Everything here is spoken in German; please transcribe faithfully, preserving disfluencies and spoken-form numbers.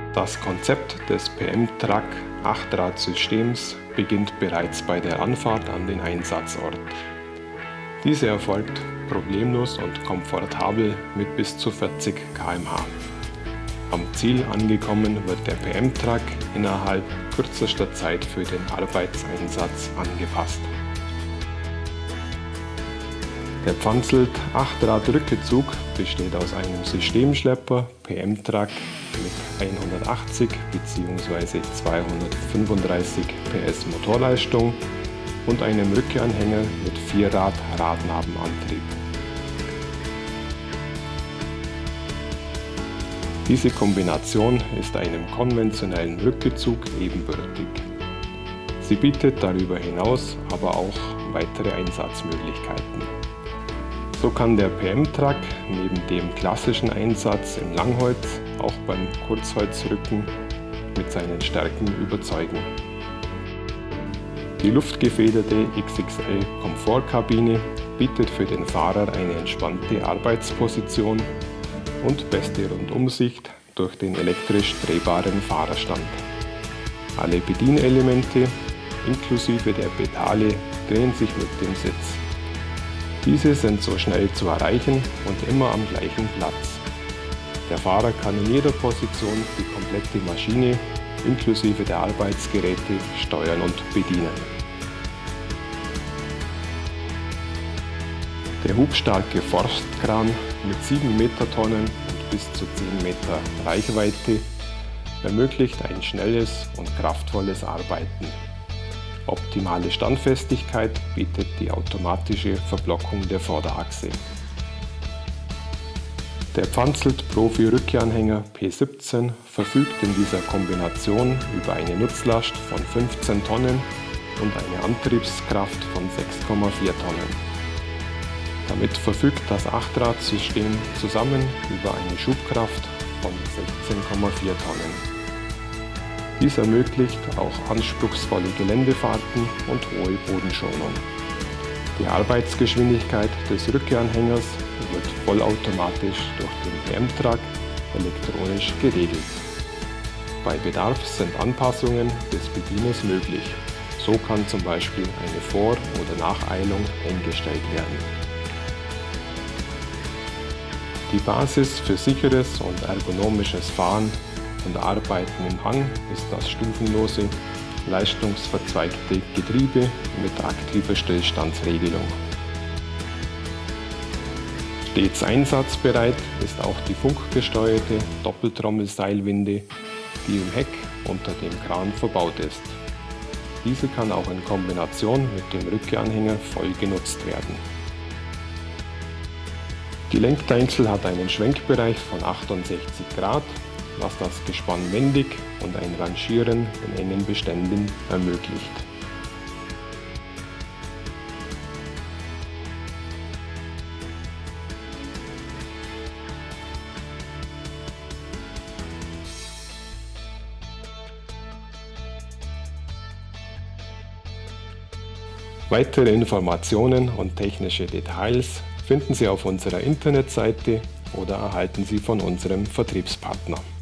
Das Konzept des P M-Truck Achtrad-Systems beginnt bereits bei der Anfahrt an den Einsatzort. Diese erfolgt problemlos und komfortabel mit bis zu vierzig Kilometer pro Stunde. Am Ziel angekommen wird der P M-Truck innerhalb kürzester Zeit für den Arbeitseinsatz angepasst. Der Pfanzelt Achtrad-Rückezug besteht aus einem Systemschlepper P M-Truck mit hundertachtzig bzw. zweihundertfünfunddreißig P S Motorleistung und einem Rückanhänger mit Vierrad-Radnabenantrieb. Diese Kombination ist einem konventionellen Rückezug ebenbürtig. Sie bietet darüber hinaus aber auch weitere Einsatzmöglichkeiten. So kann der P M-Truck neben dem klassischen Einsatz im Langholz auch beim Kurzholzrücken mit seinen Stärken überzeugen. Die luftgefederte X X L Komfortkabine bietet für den Fahrer eine entspannte Arbeitsposition und beste Rundumsicht durch den elektrisch drehbaren Fahrerstand. Alle Bedienelemente inklusive der Pedale drehen sich mit dem Sitz. Diese sind so schnell zu erreichen und immer am gleichen Platz. Der Fahrer kann in jeder Position die komplette Maschine inklusive der Arbeitsgeräte steuern und bedienen. Der hubstarke Forstkran mit sieben Metertonnen und bis zu zehn Meter Reichweite ermöglicht ein schnelles und kraftvolles Arbeiten. Optimale Standfestigkeit bietet die automatische Verblockung der Vorderachse. Der Pfanzelt Profi Rückanhänger P siebzehn verfügt in dieser Kombination über eine Nutzlast von fünfzehn Tonnen und eine Antriebskraft von sechs Komma vier Tonnen. Damit verfügt das Achtradsystem zusammen über eine Schubkraft von sechzehn Komma vier Tonnen. Dies ermöglicht auch anspruchsvolle Geländefahrten und hohe Bodenschonung. Die Arbeitsgeschwindigkeit des Rückanhängers wird vollautomatisch durch den P M-Truck elektronisch geregelt. Bei Bedarf sind Anpassungen des Bedieners möglich. So kann zum Beispiel eine Vor- oder Nacheilung eingestellt werden. Die Basis für sicheres und ergonomisches Fahren und Arbeiten im Hang ist das stufenlose, leistungsverzweigte Getriebe mit aktiver Stillstandsregelung. Stets einsatzbereit ist auch die funkgesteuerte Doppeltrommelseilwinde, die im Heck unter dem Kran verbaut ist. Diese kann auch in Kombination mit dem Rückanhänger voll genutzt werden. Die Lenkdeichsel hat einen Schwenkbereich von achtundsechzig Grad, was das Gespann wendig und ein Rangieren in engen Beständen ermöglicht. Weitere Informationen und technische Details finden Sie auf unserer Internetseite oder erhalten Sie von unserem Vertriebspartner.